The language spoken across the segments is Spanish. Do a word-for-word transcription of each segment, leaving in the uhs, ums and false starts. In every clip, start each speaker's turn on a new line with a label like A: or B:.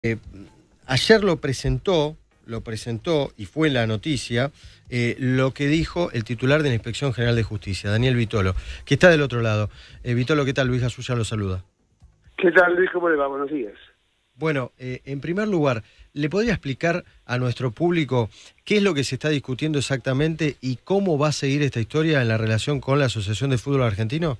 A: Eh, ayer lo presentó, lo presentó y fue la noticia eh, lo que dijo el titular de la Inspección General de Justicia, Daniel Vitolo, que está del otro lado. Eh, Vitolo, ¿qué tal? Luis Gasulla lo saluda.
B: ¿Qué tal, Luis? ¿Cómo le va? Buenos días.
A: Bueno, eh, en primer lugar, ¿le podría explicar a nuestro público qué es lo que se está discutiendo exactamente y cómo va a seguir esta historia en la relación con la Asociación de Fútbol Argentino?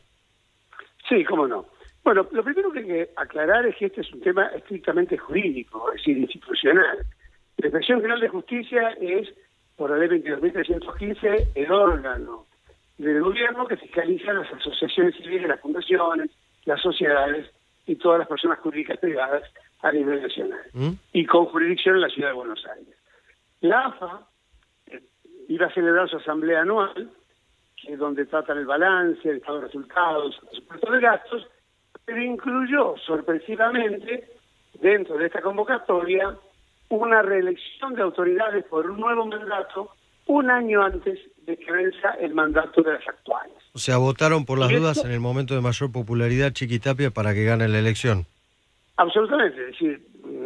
B: Sí, cómo no. Bueno, lo primero que hay que aclarar es que este es un tema estrictamente jurídico, es decir, institucional. La Inspección General de Justicia es, por la ley veintidós mil trescientos quince, el órgano del gobierno que fiscaliza las asociaciones civiles, las fundaciones, las sociedades y todas las personas jurídicas privadas a nivel nacional, ¿Mm? y con jurisdicción en la ciudad de Buenos Aires. La A F A eh, iba a celebrar su asamblea anual, que es donde tratan el balance, el estado de resultados, el presupuesto de gastos, pero incluyó sorpresivamente dentro de esta convocatoria una reelección de autoridades por un nuevo mandato un año antes de que venza el mandato de las actuales.
A: O sea, votaron por las
B: ¿Y
A: dudas
B: esto?
A: en el momento de mayor popularidad Chiquitapia para que gane la elección.
B: Absolutamente, es decir,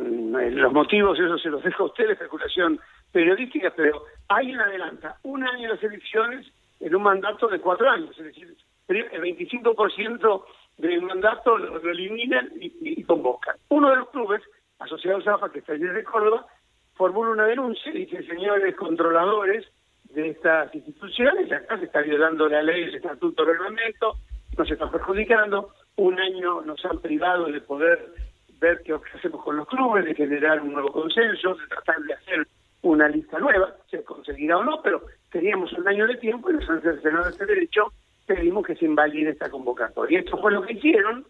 B: los motivos, eso se los dejo a usted, la especulación periodística, pero alguien adelanta un año las elecciones en un mandato de cuatro años, es decir, el veinticinco por ciento del mandato lo, lo eliminan y, y, y convocan. Uno de los clubes, asociados a A F A, que está allí de Córdoba, formula una denuncia y dice, señores controladores de estas instituciones, acá se está violando la ley, el estatuto, el reglamento, nos están perjudicando, un año nos han privado de poder ver qué hacemos con los clubes, de generar un nuevo consenso, de tratar de hacer una lista nueva, se conseguirá o no, pero teníamos un año de tiempo y nos han cercenado ese derecho, pedimos que se invalide esta convocatoria. Esto fue lo que hicieron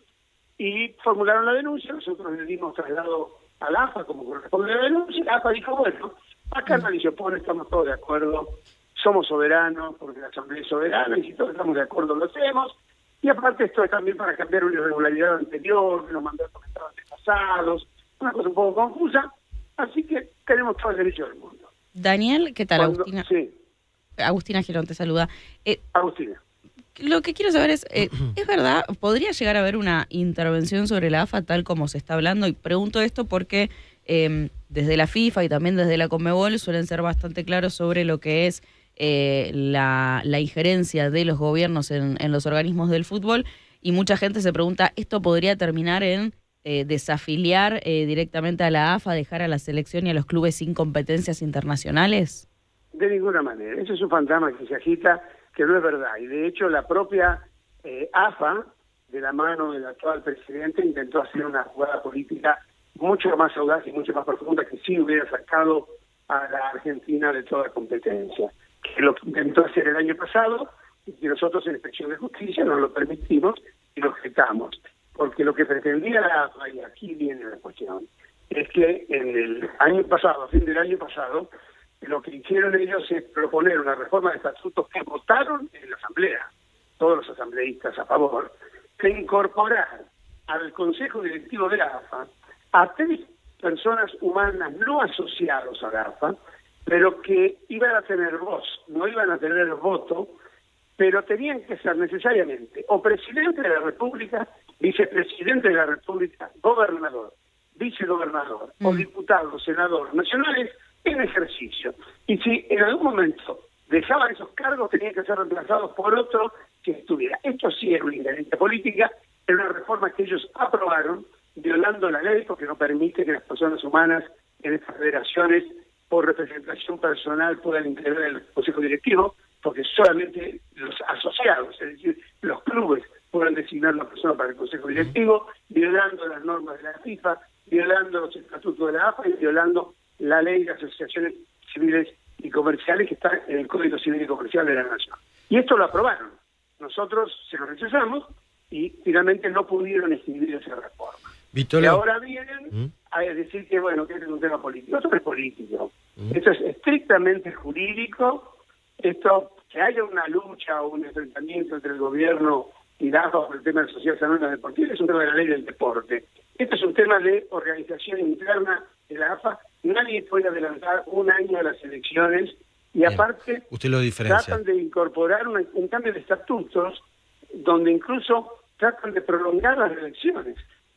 B: y formularon la denuncia, nosotros le dimos traslado a la A F A como corresponde a la denuncia, la A F A dijo, bueno, acá nadie se opone, estamos todos de acuerdo, somos soberanos, porque la Asamblea es soberana, y si todos estamos de acuerdo lo hacemos, y aparte esto es también para cambiar una irregularidad anterior, los mandatos que estaban desfasados, una cosa un poco confusa, así que tenemos todo el derecho del mundo.
C: Daniel, ¿qué tal?
B: Cuando,
C: Agustina.
B: Sí.
C: Agustina Girón te saluda. Eh,
B: Agustina.
C: Lo que quiero saber es, eh, ¿es verdad? ¿Podría llegar a haber una intervención sobre la A F A tal como se está hablando? Y pregunto esto porque eh, desde la FIFA y también desde la Conmebol suelen ser bastante claros sobre lo que es eh, la, la injerencia de los gobiernos en, en los organismos del fútbol, y mucha gente se pregunta, ¿esto podría terminar en eh, desafiliar eh, directamente a la A F A, dejar a la selección y a los clubes sin competencias internacionales?
B: De ninguna manera. Ese es un fantasma que se agita, que no es verdad. Y de hecho la propia eh, A F A, de la mano del actual presidente, intentó hacer una jugada política mucho más audaz y mucho más profunda, que sí hubiera sacado a la Argentina de toda competencia. Que lo intentó hacer el año pasado y que nosotros en la Inspección de Justicia no lo permitimos y lo objetamos. Porque lo que pretendía la A F A, y aquí viene la cuestión, es que en el año pasado, a fin del año pasado, lo que hicieron ellos es proponer una reforma de estatutos que votaron en la Asamblea, todos los asambleístas a favor, de incorporar al Consejo Directivo de la A F A a tres personas humanas no asociados a la A F A, pero que iban a tener voz, no iban a tener voto, pero tenían que ser necesariamente o presidente de la República, vicepresidente de la República, gobernador, vicegobernador, mm. o diputado, senador, nacionales, en ejercicio. Y si en algún momento dejaban esos cargos, tenían que ser reemplazados por otro que estuviera. Esto sí era una injerencia política, era una reforma que ellos aprobaron, violando la ley, porque no permite que las personas humanas en estas federaciones, por representación personal, puedan integrar el consejo directivo, porque solamente los asociados, es decir, los clubes, puedan designar a la persona para el consejo directivo, violando las normas de la FIFA, violando los estatutos de la A F A y violando la ley de asociaciones civiles y comerciales que está en el Código Civil y Comercial de la Nación. Y esto lo aprobaron. Nosotros se lo rechazamos y finalmente no pudieron escribir esa reforma.
A: Vitolo.
B: Y ahora vienen ¿Mm? a decir que, bueno, que este es un tema político. Esto no es político. ¿Mm? Esto es estrictamente jurídico. Esto, que haya una lucha o un enfrentamiento entre el gobierno y la A F A por el tema de sociedades anónimas deportivas es un tema de la ley del deporte. Este es un tema de organización interna de la A F A. Nadie puede adelantar un año a las elecciones y Bien. aparte
A: Usted lo diferencia.
B: tratan de incorporar una, un cambio de estatutos donde incluso tratan de prolongar las elecciones.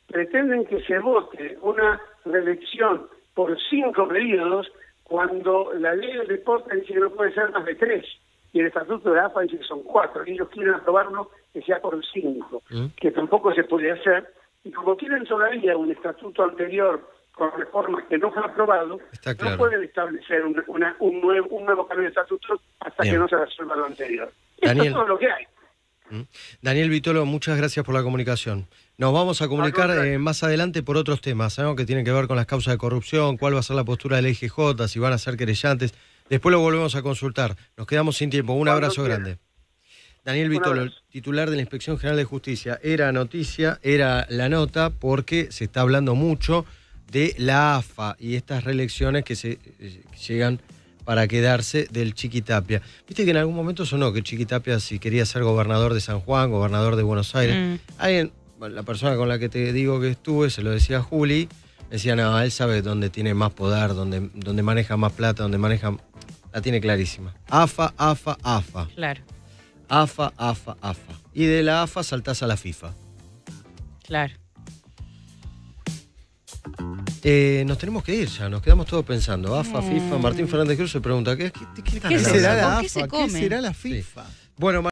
B: pretenden que se vote una reelección por cinco periodos cuando la ley del deporte dice que no puede ser más de tres y el estatuto de la A F A dice que son cuatro y ellos quieren aprobarlo que sea por cinco, ¿Mm? que tampoco se puede hacer, y como tienen todavía un estatuto anterior con reformas que no fue aprobado, claro. no pueden establecer un, una, un, nuevo, un nuevo cambio de estatuto hasta Bien. que no se resuelva lo anterior. Daniel. Esto es todo lo que hay.
A: Daniel Vitolo, muchas gracias por la comunicación. Nos vamos a comunicar eh, más adelante por otros temas, ¿no? que tienen que ver con las causas de corrupción, cuál va a ser la postura del I G J, si van a ser querellantes. Después lo volvemos a consultar. Nos quedamos sin tiempo. Un abrazo grande. Daniel Vitolo, el titular de la Inspección General de Justicia. Era noticia, era la nota, porque se está hablando mucho de la A F A y estas reelecciones que se eh, llegan para quedarse del Chiquitapia. Viste que en algún momento sonó que Chiquitapia, si quería ser gobernador de San Juan, gobernador de Buenos Aires, mm. alguien, bueno, la persona con la que te digo que estuve, se lo decía a Juli, decía, no, él sabe dónde tiene más poder, dónde, dónde maneja más plata, dónde maneja... La tiene clarísima. A F A, A F A, A F A.
C: Claro.
A: A F A, A F A, A F A. Y de la A F A saltás a la FIFA.
C: Claro.
A: Eh, nos tenemos que ir ya, nos quedamos todos pensando. A F A, mm. FIFA. Martín Fernández Cruz se pregunta, ¿qué, qué, qué,
C: ¿Qué será la A F A?
D: ¿Qué será la FIFA?
A: Sí. Bueno,